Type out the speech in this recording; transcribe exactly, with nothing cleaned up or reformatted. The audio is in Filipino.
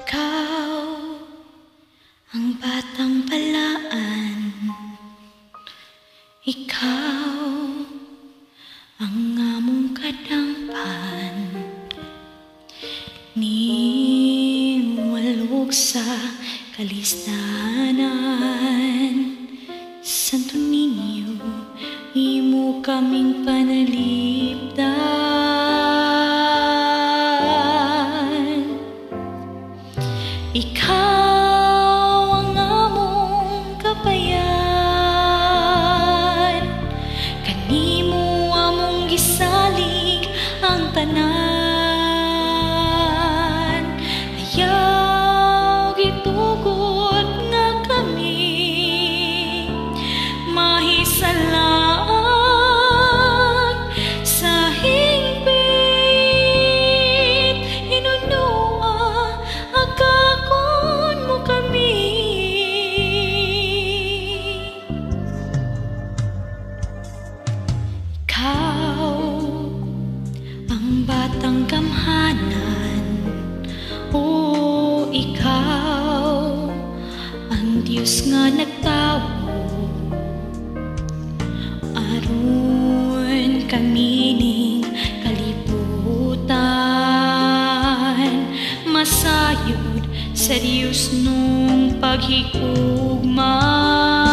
Ikaw ang batang balaan, ikaw ang among kadampan, ni walog sa kalistanan. Santo Niño, imo kaming panalipdan. Ikaw ang among Gabayan, kanimo among gisalig ang tanan. Ayaw gitugot nga kami mahisalag sa hingpit. Inunua agakon mo kami. Ikaw ang batang gamhanan, o ikaw ang Diyos nga nagtawo aron kamining kalibutan. Masayod sa Diyos nung paghigugma.